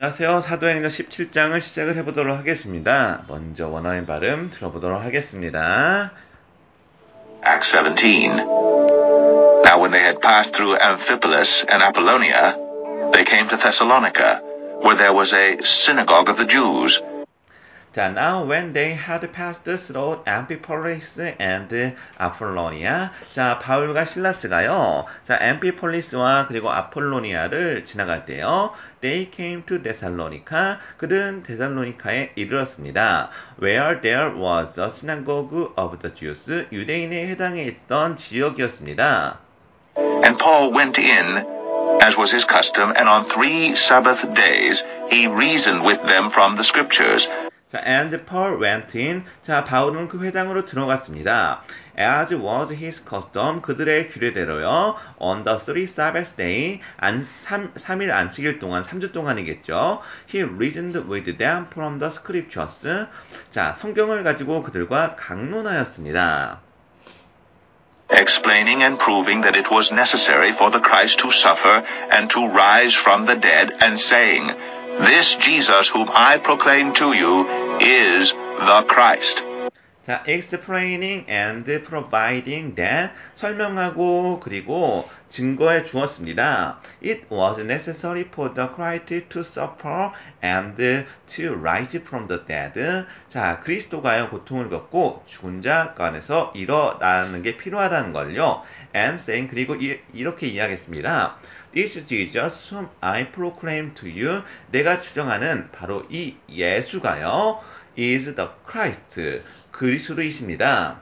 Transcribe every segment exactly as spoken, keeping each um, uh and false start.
안녕하세요. 사도행전 십칠 장을 시작을 해보도록 하겠습니다. 먼저 원어민 발음 들어보도록 하겠습니다. Acts seventeen. Now when they had passed through Amphipolis and Apollonia, they came to Thessalonica, where there was a synagogue of the Jews. 자, now when they had passed through Amphipolis and Apollonia. 자, 바울과 실라스가요. 자, 엠피폴리스와 그리고 아폴로니아를 지나갈 때요. They came to Thessalonica. 그들은 데살로니카에 이르렀습니다. Where there was a synagogue of the Jews. 유대인의 회당에 있던 지역이었습니다. And Paul went in, as was his custom, and on three Sabbath days he reasoned with them from the Scriptures. 자, and Paul went in. 자, 바울은 그 회당으로 들어갔습니다. As was his custom, 그들의 규례대로요. On the three Sabbath day, 안, 삼, 삼 일 안식일 동안, 삼 주 동안이겠죠. He reasoned with them from the scriptures. 자, 성경을 가지고 그들과 강론하였습니다. Explaining and proving that it was necessary for the Christ to suffer and to rise from the dead, and saying, This Jesus whom I proclaim to you is the Christ. 자, explaining and providing that 설명하고 그리고 증거해 주었습니다. It was necessary for the Christ to suffer and to rise from the dead. 자, 그리스도가요 고통을 겪고 죽은 자 가운데서 일어나는 게 필요하다는 걸요. And saying 그리고 이, 이렇게 이야기했습니다. This Jesus whom I proclaim to you. 내가 주장하는 바로 이 예수가요. is the Christ. 그리스도이십니다.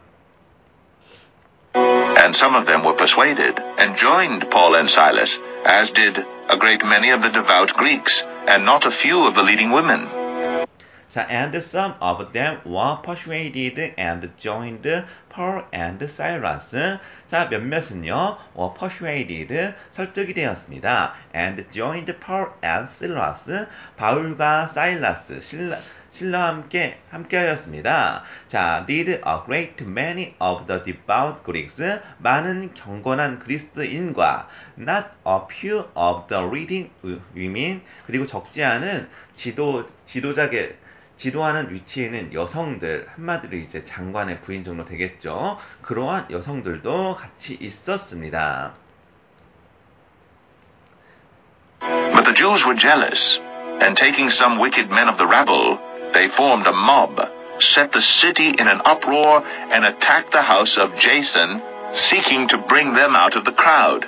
And some of them were persuaded and joined Paul and Silas, as did a great many of the devout Greeks, and not a few of the leading women. 자, and some of them were persuaded and joined Paul and Silas. 자, 몇몇은요, were persuaded, 설득이 되었습니다. and joined Paul and Silas, 바울과 사일라스, 실라, 실라와 함께, 함께하였습니다. 자, did a great many of the devout Greeks, 많은 경건한 그리스도인과 not a few of the leading women, 그리고 적지 않은 지도, 지도자계, 지도하는 위치에 있는 여성들, 한마디로 이제 장관의 부인 정도 되겠죠. 그러한 여성들도 같이 있었습니다. But the Jews were jealous, and taking some wicked men of the rabble, they formed a mob, set the city in an uproar, and attacked the house of Jason, seeking to bring them out of the crowd.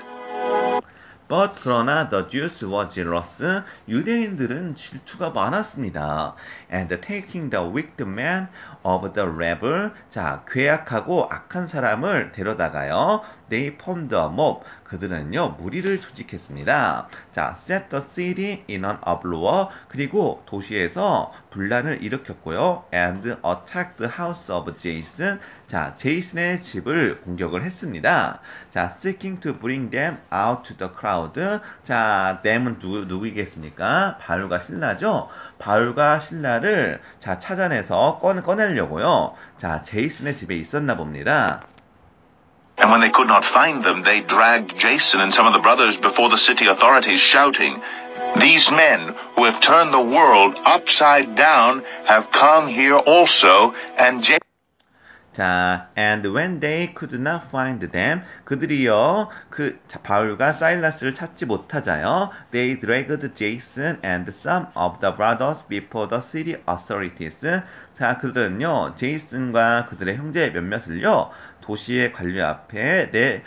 But 그러나 the Jews were jealous. 유대인들은 질투가 많았습니다. And taking the wicked man of the rebel. 자, 괴악하고 악한 사람을 데려다가요. They formed a mob. 그들은요, 무리를 조직했습니다. 자, set the city in an uproar. 그리고 도시에서 분란을 일으켰고요. And attacked the house of Jason. 자, 제이슨의 집을 공격을 했습니다. 자, seeking to bring them out to the crowd. 자, them은 누구, 누구이겠습니까? 바울과 신라죠? 바울과 신라를 자, 찾아내서 꺼, 꺼내려고요. 자, 제이슨의 집에 있었나 봅니다. And when they could not find them, they dragged Jason and some of the brothers before the city authorities, shouting, These men who have turned the world upside down have come here also, and Jason 자, and when they could not find them, 그들이요, 그 자, 바울과 사일라스를 찾지 못하자요, they dragged Jason and some of the brothers before the city authorities. 자, 그들은요, 제이슨과 그들의 형제 몇몇을요, 도시의 관료 앞에 내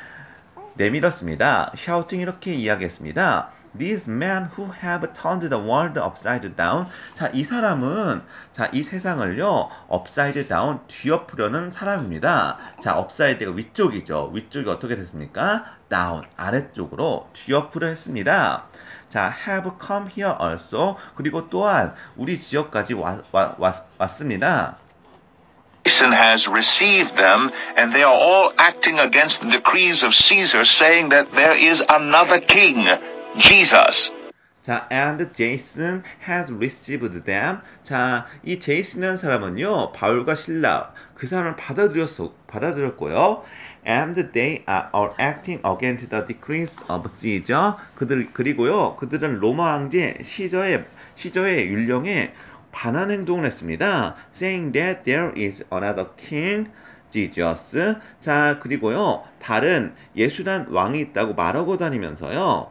내밀었습니다. shouting 이렇게 이야기했습니다. These men who have turned the world upside down. 자, 이 사람은 자, 이 세상을요, upside down, 뒤엎으려는 사람입니다. 자, upside가 위쪽이죠. 위쪽이 어떻게 됐습니까? down, 아래쪽으로 뒤엎으려 했습니다. 자, have come here also. 그리고 또한 우리 지역까지 와, 와, 와, 왔습니다. Jason has received them, and they are all acting against the decrees of Caesar, saying that there is another king, Jesus. 자, and Jason has received them. 자, 이 제이슨이라는 사람은요, 바울과 신라, 그 사람을 받아들였어, 받아들였고요. And they are all acting against the decrees of Caesar. 그들, 그리고요, 그들은 로마 황제 시저의 시저의 율령에 반한 행동을 했습니다. saying that there is another king, Jesus. 자, 그리고요. 다른 예수란 왕이 있다고 말하고 다니면서요.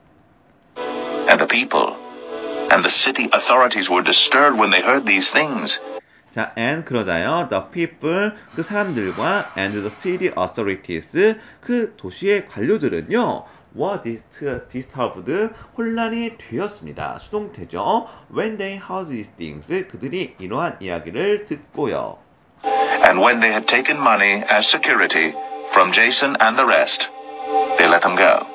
And the people and the city authorities were disturbed when they heard these things. 자, and 그러자요. The people, 그 사람들과 and the city authorities, 그 도시의 관료들은요. were disturbed, 혼란이 되었습니다. 수동태죠. When they heard these things, 그들이 이러한 이야기를 듣고요. And when they had taken money as security from Jason and the rest, they let them go.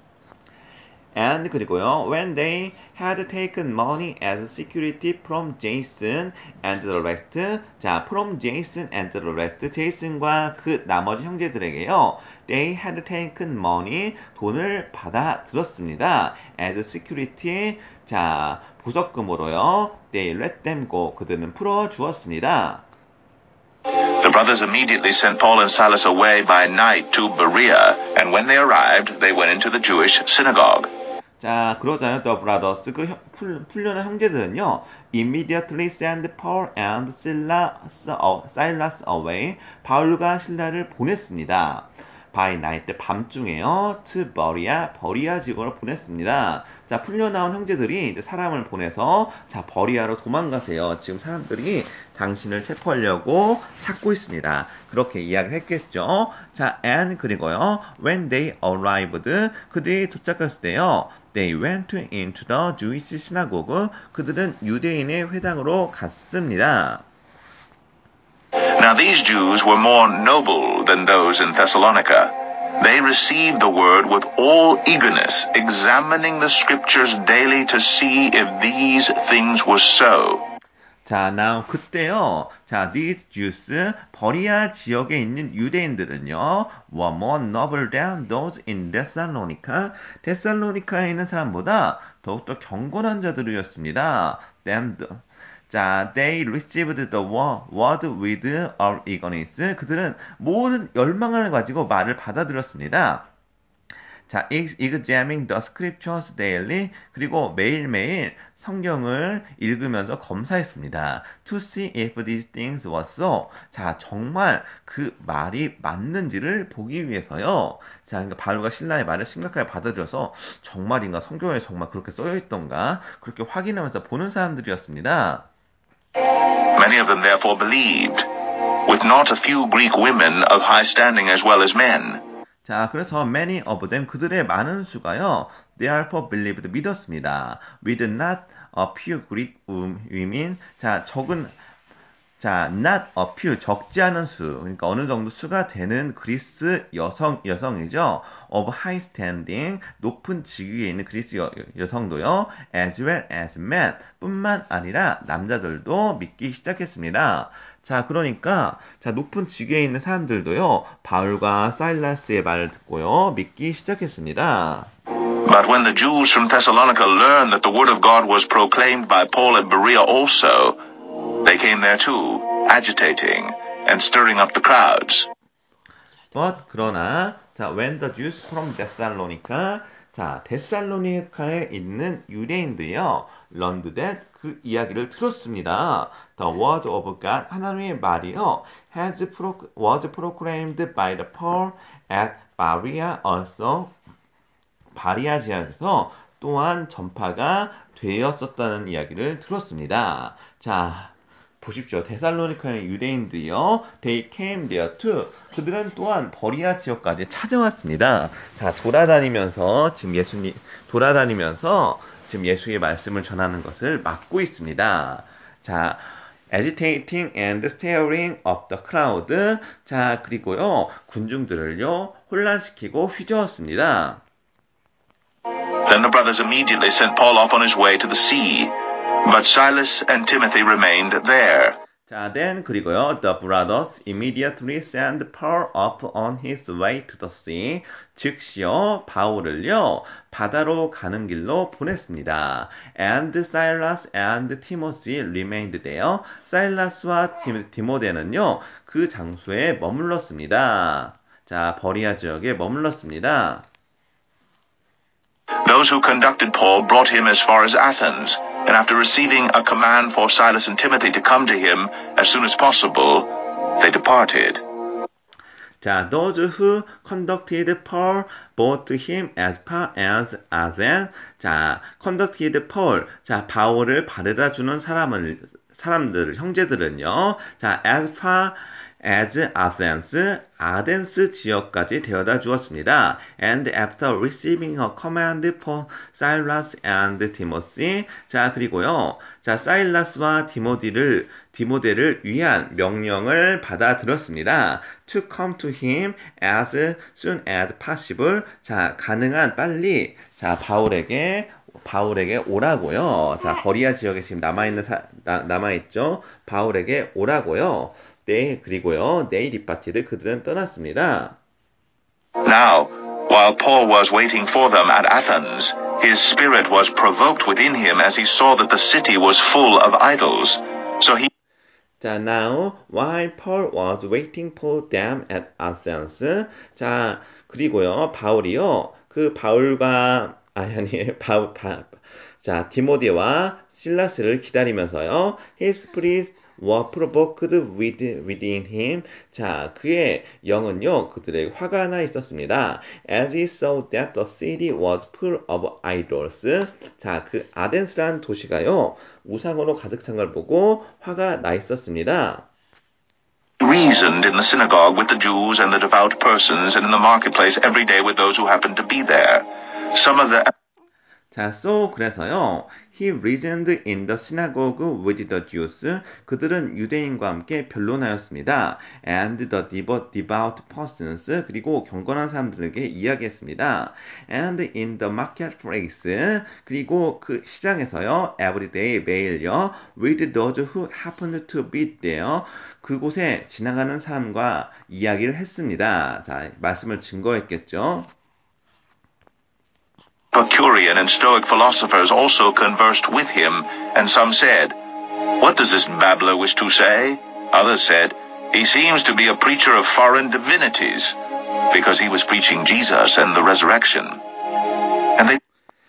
And 그리고요, when they had taken money as security from Jason and the rest, 자, from Jason and the rest, 제이슨과 그 나머지 형제들에게요, they had taken money, 돈을 받아 들었습니다. as security, 자, 보석금으로요, they let them go, 그들은 풀어 주었습니다. The brothers immediately sent Paul and Silas away by night to Berea, and when they arrived, they went into the Jewish synagogue. 자, 그러자요, the brothers, 그 형, 풀, 풀려난 형제들은요, immediately send Paul and Silas, uh, Silas away, 바울과 신라를 보냈습니다. by night, 밤중에요, to Berea, 버리아 지역으로 보냈습니다. 자, 풀려나온 형제들이 이제 사람을 보내서, 자, 버리아로 도망가세요. 지금 사람들이 당신을 체포하려고 찾고 있습니다. 그렇게 이야기를 했겠죠. 자, and 그리고요, when they arrived, 그들이 도착했을 때요, they went into the Jewish synagogue, 그들은 유대인의 회당으로 갔습니다. Now these Jews were more noble than those in Thessalonica. They received the word with all eagerness, examining the scriptures daily to see if these things were so. 자, now 그때요. 자, these Jews, 버리아 지역에 있는 유대인들은요, were more noble than those in Thessalonica. 데살로니카에 있는 사람보다 더욱더 경건한 자들이었습니다. Than the, 자, they received the word with all eagerness. 그들은 모든 열망을 가지고 말을 받아들였습니다. 자, examining the scriptures daily. 그리고 매일매일 성경을 읽으면서 검사했습니다. To see if these things were so. 자, 정말 그 말이 맞는지를 보기 위해서요. 자, 그러니까 바울과 신라의 말을 심각하게 받아들여서 정말인가, 성경에 정말 그렇게 써있던가, 그렇게 확인하면서 보는 사람들이었습니다. Many of them therefore believed, with not a few Greek women of high standing as well as men. 자, 그래서 many of them, 그들의 많은 수가요, therefore believed, 믿었습니다. with not a few Greek women, 자, 적은, 자, not a few, 적지 않은 수, 그러니까 어느 정도 수가 되는 그리스 여성, 여성이죠. of high standing, 높은 직위에 있는 그리스 여, 여성도요, as well as men, 뿐만 아니라 남자들도 믿기 시작했습니다. 자, 그러니까, 자, 높은 직위에 있는 사람들도요, 바울과 사일라스의 말을 듣고요, 믿기 시작했습니다. But when the Jews from Thessalonica learned that the word of God was proclaimed by Paul at Berea also, they came there too, agitating and stirring up the crowds. But, 그러나, 자, when the Jews from Thessalonica, 자, 데살로니카에 있는 유대인들이요, learned that, 그 이야기를 들었습니다. The word of God, 하나님의 말이요, has pro, was proclaimed by the Paul at Berea also, 바리아 지역에서 또한 전파가 되었었다는 이야기를 들었습니다. 자, 보십시오. 데살로니카의 유대인들이요, they came there too. 그들은 또한 버리아 지역까지 찾아왔습니다. 자, 돌아다니면서 지금 예수님 돌아다니면서 지금 예수의 말씀을 전하는 것을 막고 있습니다. 자, agitating and stirring up the crowd. 자, 그리고요, 군중들을요, 혼란시키고 휘저었습니다. Then the brothers immediately sent Paul off on his way to the sea, but Silas and Timothy remained there. 자, then 그리고요, the brothers immediately sent Paul up on his way to the sea. 즉시요, 바울을요, 바다로 가는 길로 보냈습니다. And Silas and Timothy remained there. 사일라스와 디모데는요, 그 장소에 머물렀습니다. 자, 버리아 지역에 머물렀습니다. Those who conducted Paul brought him as far as Athens, and after receiving a command for Silas and Timothy to come to him as soon as possible, they departed. 자, those who conducted Paul brought him as far as Athens. 자, conducted Paul. 자, 바울을 바래다 주는 사람을 사람들 형제들은요. 자, as far as Athens, 아덴스 지역까지 데려다 주었습니다. And after receiving a command for Silas and Timothy, 자 그리고요, 자 사일라스와 디모디를 디모데를 위한 명령을 받아 들었습니다. To come to him as soon as possible. 자 가능한 빨리 자 바울에게 바울에게 오라고요. 자 거리아 지역에 지금 남아 있는 남아 있죠. 바울에게 오라고요. 네, 그리고요, they departed, 그들은 떠났습니다. Now, while Paul was waiting for them at Athens, his spirit was provoked within him as he saw that the city was full of idols. So he 자, now, while Paul was waiting for them at Athens, 자, 그리고요, 바울이요, 그 바울과, 아니, 아니, 바울, 바, 자, 디모데와 실라스를 기다리면서요, his spirit were provoked within him. 자, 그의 영은요, 그들에게 화가 나 있었습니다. As he saw that the city was full of idols. 자, 그 아덴스라는 도시가요, 우상으로 가득 찬 걸 보고 화가 나 있었습니다. reasoned in the synagogue with the Jews and the devout persons and in the marketplace every day with those who happened to be there. Some of the 자, so 그래서요. He reasoned in the synagogue with the Jews. 그들은 유대인과 함께 변론하였습니다. And the devout persons. 그리고 경건한 사람들에게 이야기했습니다. And in the marketplace. 그리고 그 시장에서요. Every day 매일요. With those who happened to be there. 그곳에 지나가는 사람과 이야기를 했습니다. 자, 말씀을 증거했겠죠. Epicurean and Stoic philosophers also conversed with him, and some said, "What does this babbler wish to say?" Others said, "He seems to be a preacher of foreign divinities," because he was preaching Jesus and the resurrection. And they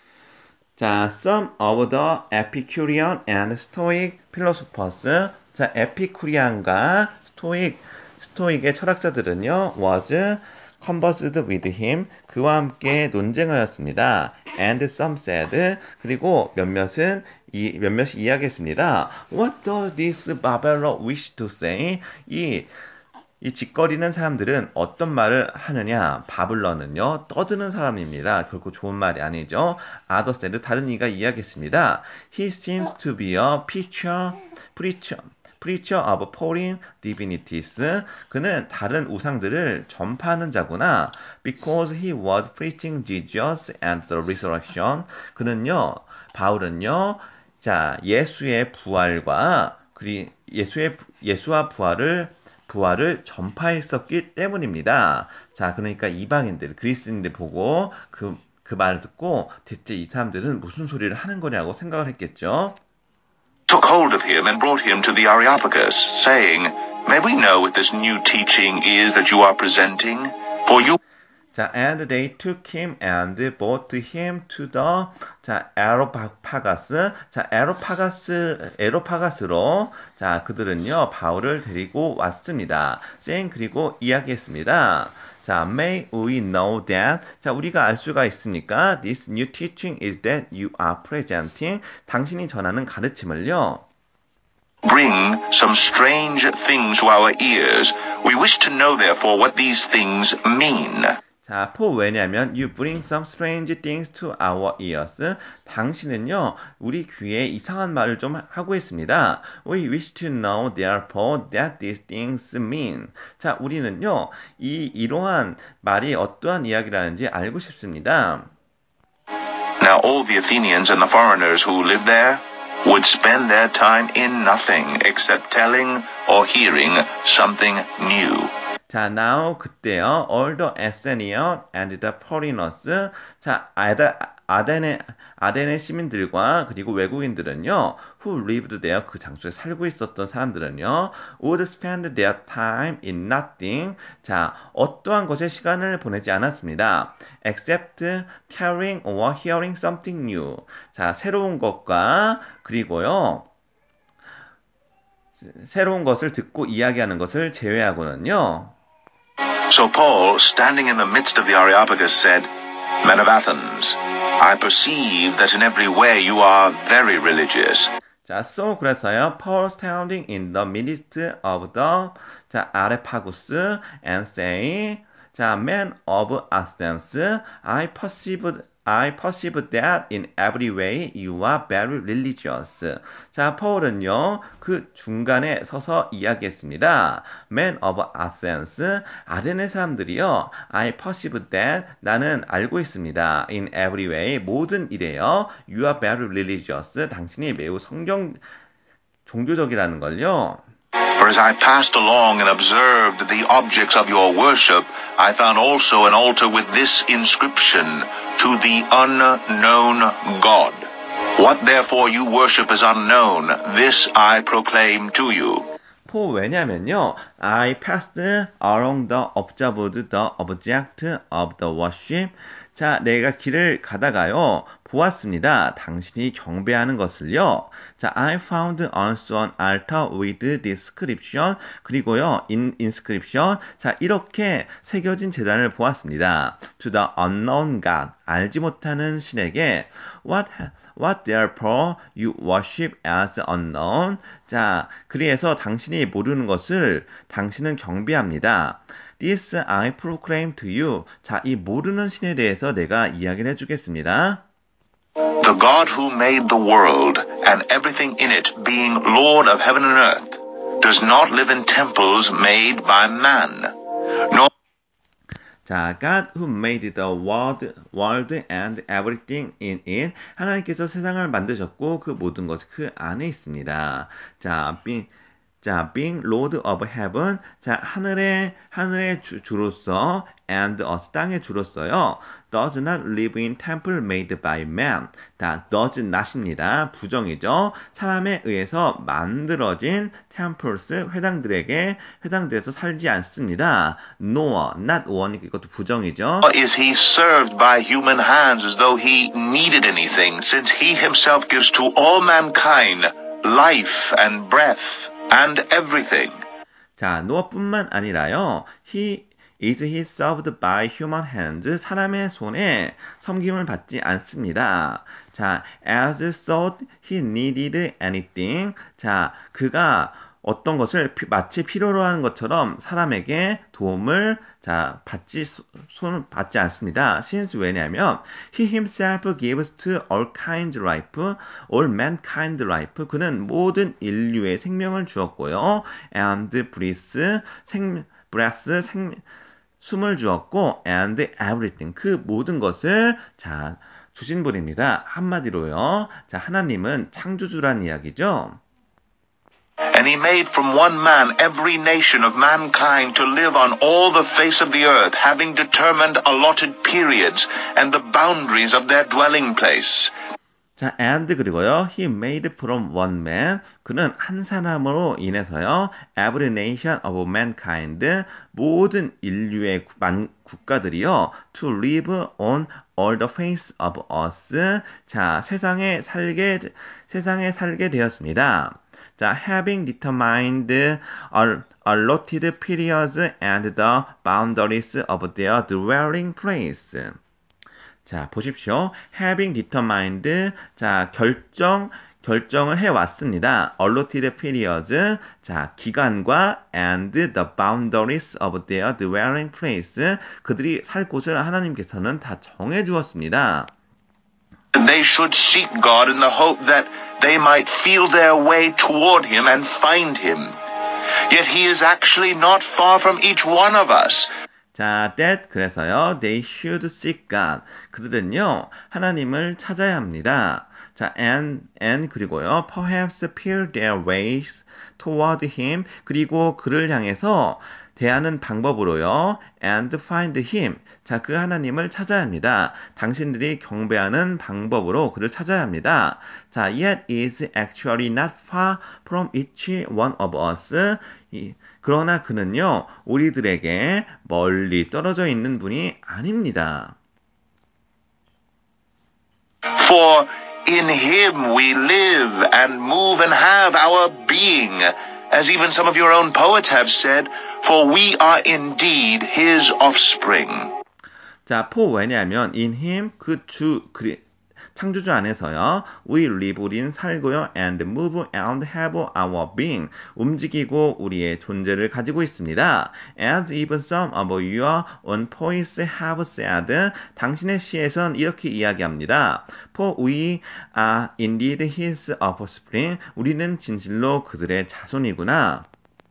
자, some of the Epicurean and Stoic philosophers, 자, 에피쿠리안과 스토익, 스토익의 철학자들은요, was conversed with him, 그와 함께 논쟁하였습니다. And some said, 그리고 몇몇은 이, 몇몇이 이야기했습니다. What does this babbler wish to say? 이, 이 짓거리는 사람들은 어떤 말을 하느냐? 바블러는요, 떠드는 사람입니다. 결코 좋은 말이 아니죠. Other said, 다른 이가 이야기했습니다. He seems to be a preacher, preacher. preacher of foreign divinities. 그는 다른 우상들을 전파하는 자구나. Because he was preaching Jesus and the resurrection. 그는요, 바울은요, 자, 예수의 부활과 그리 예수의 예수와 부활을 부활을 전파했었기 때문입니다. 자, 그러니까 이방인들, 그리스인들 보고 그, 그 말을 듣고 대체 이 사람들은 무슨 소리를 하는 거냐고 생각을 했겠죠. took hold of him and brought him to the Areopagus, saying, "May we know what this new teaching is that you are presenting? For you..." 자, and they took him and brought him to the 자, 에로파가스. 자, 에로파가스 에로파가스로 자, 그들은요, 바울을 데리고 왔습니다. saying 그리고 이야기했습니다. 자, may we know that. 자, 우리가 알 수가 있습니까? This new teaching is that you are presenting. 당신이 전하는 가르침을요. bring some strange things to our ears. We wish to know therefore what these things mean. 자, for 왜냐면 you bring some strange things to our ears. 당신은요, 우리 귀에 이상한 말을 좀 하고 있습니다. We wish to know therefore that these things mean. 자, 우리는요, 이 이러한 말이 어떠한 이야기라는지 알고 싶습니다. Now all the Athenians and the foreigners who lived there would spend their time in nothing except telling or hearing something new. 자, now 그때요. all the Athenian and the foreigners. 자, 아다, 아덴의 아덴의 시민들과 그리고 외국인들은요. who lived there 그 장소에 살고 있었던 사람들은요. would spend their time in nothing. 자, 어떠한 것에 시간을 보내지 않았습니다. except telling or hearing something new. 자, 새로운 것과 그리고요. 새로운 것을 듣고 이야기하는 것을 제외하고는요. So Paul, standing in the midst of the Areopagus, said, Men of Athens, I perceive that in every way you are very religious. 자, so 그래서요. Paul standing in the midst of the 자, 아레파구스 and say, 자, men of Athens, I perceive I perceive that in every way you are very religious. 자, 파울은요, 그 중간에 서서 이야기했습니다. Men of Athens, 아덴의 사람들이요, I perceive that, 나는 알고 있습니다. In every way, 모든 일에요, you are very religious. 당신이 매우 성경, 종교적이라는 걸요. For as I passed along and observed the objects of your worship, I found also an altar with this inscription, To the unknown God. What therefore you worship as unknown, this I proclaim to you. 포 왜냐면요. I passed along the observed the object of the worship. 자, 내가 길을 가다가요. 보았습니다. 당신이 경배하는 것을요. 자, I found also an altar with description. 그리고요, in, inscription. 자, 이렇게 새겨진 제단을 보았습니다. To the unknown God. 알지 못하는 신에게 What, what therefore you worship as unknown. 자, 그래서 당신이 모르는 것을 당신은 경배합니다. This I proclaim to you. 자, 이 모르는 신에 대해서 내가 이야기를 해주겠습니다. The God who made the world and everything in it, being Lord of heaven and earth, does not live in temples made by man, nor 자, God who made the world, world and everything in it. 하나님께서 세상을 만드셨고 그 모든 것이 그 안에 있습니다. 자, being, 자, being Lord of heaven. 자, 하늘의 하늘의 주, 주로서 and earth 땅의 주로서요. does not live in temple made by man. 다 does not입니다. 부정이죠. 사람에 의해서 만들어진 temples 회당들에게 회당들에서 살지 않습니다. nor not one 이것도 부정이죠. is he served by human hands as though he needed anything, since he himself gives to all mankind life and breath and everything. 자, 노아뿐만 아니라요. he is he served by human hands. 사람의 손에 섬김을 받지 않습니다. 자, as thought he needed anything. 자, 그가 어떤 것을 피, 마치 필요로 하는 것처럼 사람에게 도움을 자 받지 손을 받지 않습니다. Since 왜냐하면 he himself gives to all kinds life, all mankind life. 그는 모든 인류의 생명을 주었고요. And breath, 생, breath, 생, 숨을 주었고 and everything. 그 모든 것을 자 주신 분입니다. 한마디로요. 자, 하나님은 창조주란 이야기죠. And he made from one man every nation of mankind to live on all the face of the earth, having determined allotted periods and the boundaries of their dwelling place. 자, and 그리고요, he made from one man. 그는 한 사람으로 인해서요, every nation of mankind, 모든 인류의 만, 국가들이요, to live on all the face of us. 자, 세상에 살게, 세상에 살게 되었습니다. 자, having determined allotted periods and the boundaries of their dwelling place. 자, 보십시오. having determined, 자, 결정, 결정을 해왔습니다. allotted periods, 자, 기간과 and the boundaries of their dwelling place, 그들이 살 곳을 하나님께서는 다 정해주었습니다. They should seek God in the hope that they might feel their way toward Him and find Him. Yet He is actually not far from each one of us. 자, that 그래서요, they should seek God. 그들은요, 하나님을 찾아야 합니다. 자, and, and 그리고요, perhaps feel their ways toward Him. 그리고 그를 향해서 대하는 방법으로요. and find him. 자, 그 하나님을 찾아야 합니다. 당신들이 경배하는 방법으로 그를 찾아야 합니다. 자, yet is actually not far from each one of us. 이, 그러나 그는요, 우리들에게 멀리 떨어져 있는 분이 아닙니다. For in him we live and move and have our being, as even some of your own poets have said, for we are indeed his offspring. 자, for 왜냐하면 in him 그 주 그리 창조주 안에서요. We live 우린 살고요. And move and have our being. 움직이고 우리의 존재를 가지고 있습니다. As even some of your own poets have said. 당신의 시에선 이렇게 이야기합니다. For we are indeed his offspring. 우리는 진실로 그들의 자손이구나.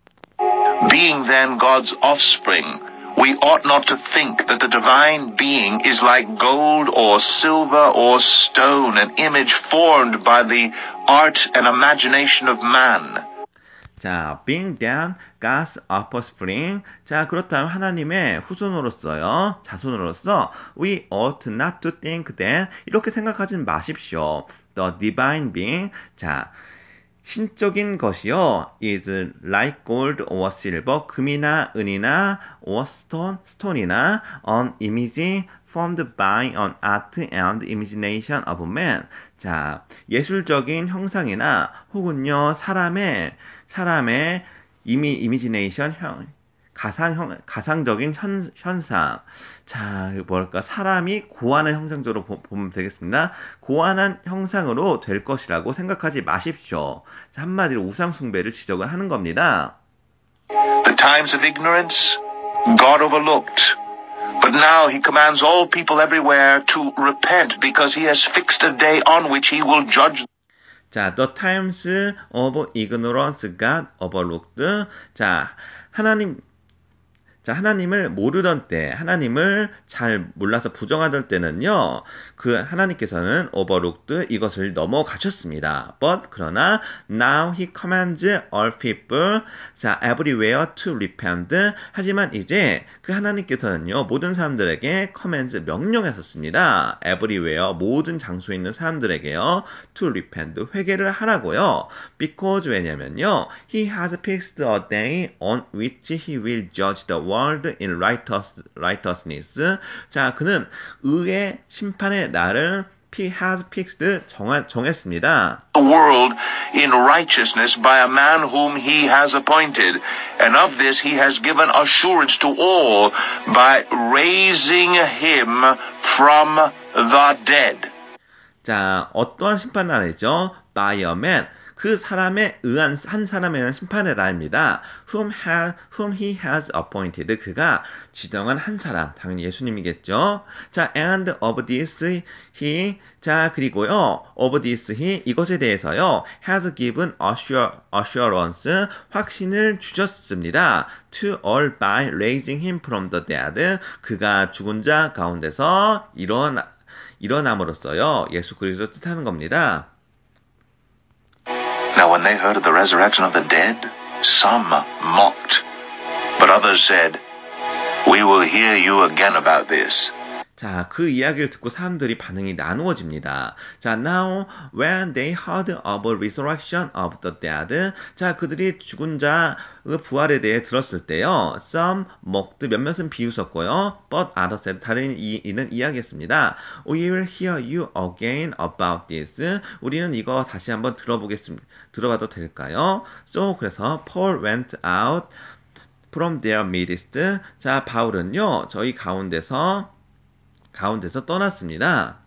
Being then God's offspring, we ought not to think that the divine being is like gold or silver or stone, an image formed by the art and imagination of man. 자, being then God's offspring. 자, 그렇다면 하나님의 후손으로서요, 자손으로서 we ought not to think that 이렇게 생각하지 마십시오. The divine being. 자, 신적인 것이요, is like gold or silver, 금이나 은이나 or stone, stone이나 an image formed by an art and imagination of man. 자, 예술적인 형상이나 혹은요, 사람의, 사람의 이미, imagination, 형, 가상, 가상적인 현, 현상. 자, 뭐랄까, 사람이 고안한 형상적으로 보, 보면 되겠습니다. 고안한 형상으로 될 것이라고 생각하지 마십시오. 자, 한마디로 우상숭배를 지적을 하는 겁니다. The times of ignorance, God overlooked. But now he commands all people everywhere to repent because he has fixed a day on which he will judge. 자, the times of ignorance God overlooked. 자, 하나님, 자, 하나님을 모르던 때, 하나님을 잘 몰라서 부정하던 때는요, 그 하나님께서는 overlooked 이것을 넘어가셨습니다. But 그러나 now he commands all people, 자, everywhere to repent. 하지만 이제 그 하나님께서는요, 모든 사람들에게 commands 명령하셨습니다. everywhere 모든 장소에 있는 사람들에게요, to repent 회개를 하라고요. Because 왜냐면요, he has fixed a day on which he will judge the world. in righteous, righteousness. 자, 그는 의의 심판의 날을 he has fixed 정하, 정했습니다. The world in righteousness by a man whom he has appointed, and of this he has given assurance to all by raising him from the dead. 자, 어떠한 심판 날이죠? By a man. 그 사람의 의한 한 사람에 대한 심판의 날입니다. Whom, has, whom he has appointed. 그가 지정한 한 사람, 당연히 예수님이겠죠. 자, and of this he. 자, 그리고요, of this he 이것에 대해서요, has given assure, assurance 확신을 주셨습니다. To all by raising him from the dead. 그가 죽은 자 가운데서 일어나 일어남으로써요, 예수 그리스도를 뜻하는 겁니다. Now when they heard of the resurrection of the dead, some mocked, but others said, We will hear you again about this. 자, 그 이야기를 듣고 사람들이 반응이 나누어집니다. 자, now when they heard of the resurrection of the dead, 자, 그들이 죽은 자의 부활에 대해 들었을 때요, some mocked, 몇몇은 비웃었고요, but others said, 다른 이, 이는 이야기했습니다. We will hear you again about this. 우리는 이거 다시 한번 들어보겠습니다. 들어봐도 될까요? So, 그래서 Paul went out from their midst. 자, 바울은요, 저희 가운데서 가운데서 떠났습니다.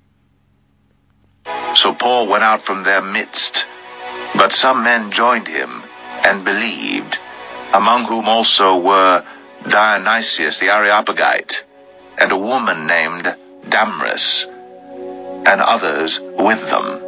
So Paul went out from their midst, but some men joined him and believed, among whom also were Dionysius the Areopagite, and a woman named Damaris, and others with them.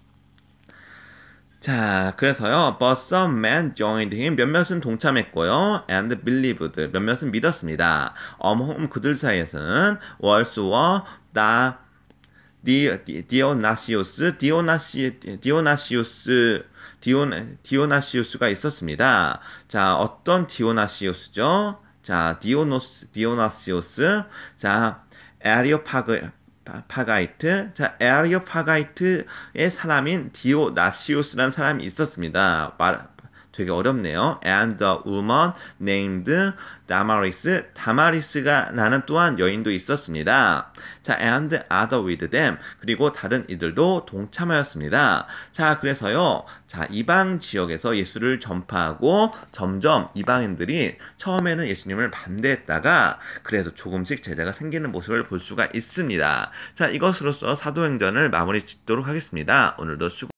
자, 그래서요, but some men joined him, 몇몇은 동참했고요, and believed, 몇몇은 믿었습니다. among 그들 사이에서는 월수와 다 디, 디, 디오나시오스, 디오나시, 디오나시오스, 디오, 디오나시오스가 있었습니다. 자, 어떤 디오나시오스죠? 자, 디오노스, 디오나시오스. 자, 에리오파그, 파가이트. 자, 에리오파가이트의 사람인 디오나시오스라는 사람이 있었습니다. 말, 되게 어렵네요. And the woman named 다마리스. 다마리스가 라는 또한 여인도 있었습니다. 자, and other with them. 그리고 다른 이들도 동참하였습니다. 자, 그래서요. 자, 이방 지역에서 예수를 전파하고 점점 이방인들이 처음에는 예수님을 반대했다가 그래서 조금씩 제자가 생기는 모습을 볼 수가 있습니다. 자, 이것으로써 사도행전을 마무리 짓도록 하겠습니다. 오늘도 수고